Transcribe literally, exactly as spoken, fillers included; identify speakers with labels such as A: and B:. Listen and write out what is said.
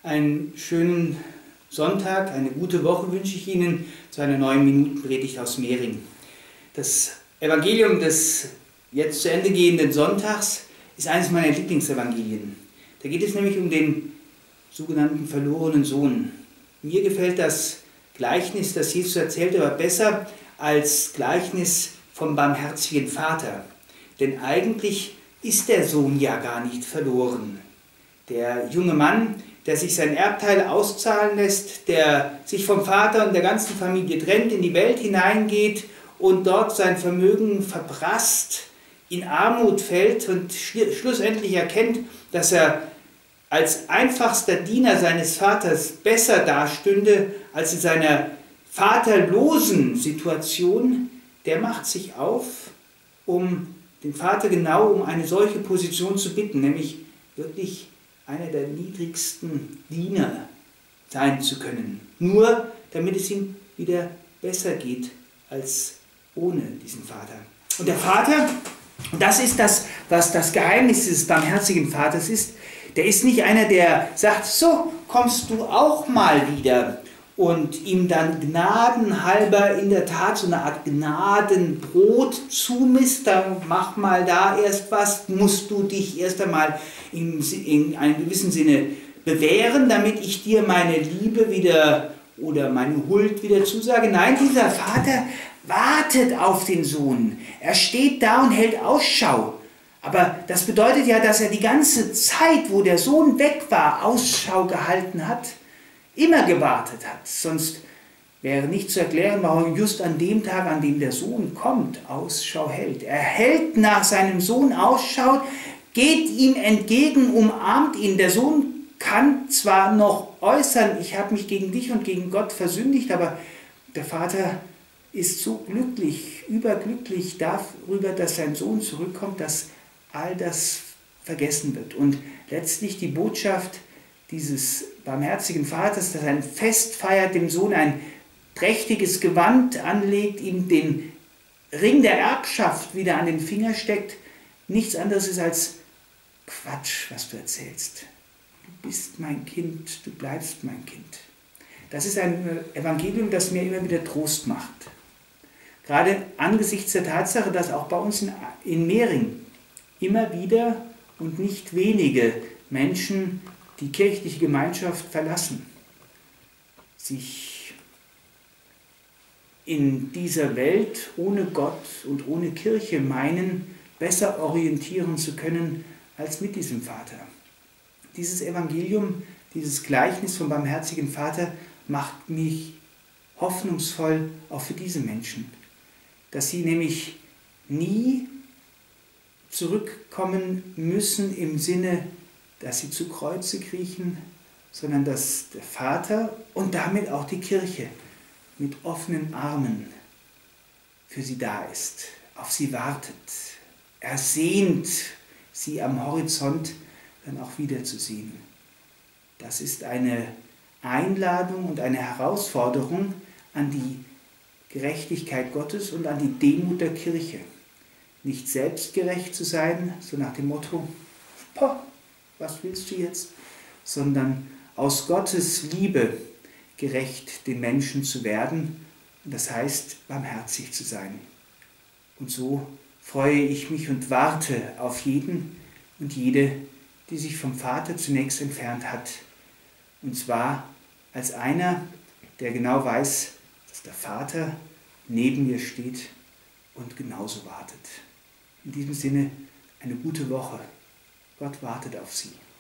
A: Einen schönen Sonntag, eine gute Woche wünsche ich Ihnen zu einer neuen Minutenpredigt aus Mehring. Das Evangelium des jetzt zu Ende gehenden Sonntags ist eines meiner Lieblingsevangelien. Da geht es nämlich um den sogenannten verlorenen Sohn. Mir gefällt das Gleichnis, das Jesus erzählt, aber besser als Gleichnis vom barmherzigen Vater. Denn eigentlich ist der Sohn ja gar nicht verloren. Der junge Mann, der sich sein Erbteil auszahlen lässt, der sich vom Vater und der ganzen Familie trennt, in die Welt hineingeht und dort sein Vermögen verprasst, in Armut fällt und schlussendlich erkennt, dass er als einfachster Diener seines Vaters besser dastünde als in seiner vaterlosen Situation, der macht sich auf, um den Vater genau um eine solche Position zu bitten, nämlich wirklich einer der niedrigsten Diener sein zu können. Nur damit es ihm wieder besser geht als ohne diesen Vater. Und der Vater, und das ist das, was das Geheimnis des barmherzigen Vaters ist, der ist nicht einer, der sagt, so kommst du auch mal wieder und ihm dann gnadenhalber in der Tat so eine Art Gnadenbrot zumisst, dann mach mal da erst was, musst du dich erst einmal in, in einem gewissen Sinne bewähren, damit ich dir meine Liebe wieder oder meine Huld wieder zusage. Nein, dieser Vater wartet auf den Sohn. Er steht da und hält Ausschau. Aber das bedeutet ja, dass er die ganze Zeit, wo der Sohn weg war, Ausschau gehalten hat, immer gewartet hat. Sonst wäre nicht zu erklären, warum er just an dem Tag, an dem der Sohn kommt, Ausschau hält. Er hält nach seinem Sohn Ausschau, geht ihm entgegen, umarmt ihn. Der Sohn kann zwar noch äußern, ich habe mich gegen dich und gegen Gott versündigt, aber der Vater ist so glücklich, überglücklich darüber, dass sein Sohn zurückkommt, dass all das vergessen wird. Und letztlich die Botschaft dieses barmherzigen Vaters, dass er ein Fest feiert, dem Sohn ein prächtiges Gewand anlegt, ihm den Ring der Erbschaft wieder an den Finger steckt, nichts anderes ist als Quatsch, was du erzählst. Du bist mein Kind, du bleibst mein Kind. Das ist ein Evangelium, das mir immer wieder Trost macht. Gerade angesichts der Tatsache, dass auch bei uns in, in Mehring immer wieder und nicht wenige Menschen die kirchliche Gemeinschaft verlassen, sich in dieser Welt ohne Gott und ohne Kirche meinen, besser orientieren zu können als mit diesem Vater. Dieses Evangelium, dieses Gleichnis vom barmherzigen Vater macht mich hoffnungsvoll auch für diese Menschen, dass sie nämlich nie zurückkommen müssen im Sinne, dass sie zu Kreuze kriechen, sondern dass der Vater und damit auch die Kirche mit offenen Armen für sie da ist, auf sie wartet, ersehnt, sie am Horizont dann auch wiederzusehen. Das ist eine Einladung und eine Herausforderung an die Gerechtigkeit Gottes und an die Demut der Kirche. Nicht selbstgerecht zu sein, so nach dem Motto, was willst du jetzt? Sondern aus Gottes Liebe gerecht den Menschen zu werden. Und das heißt, barmherzig zu sein. Und so freue ich mich und warte auf jeden und jede, die sich vom Vater zunächst entfernt hat. Und zwar als einer, der genau weiß, dass der Vater neben mir steht und genauso wartet. In diesem Sinne eine gute Woche. Gott wartet auf Sie.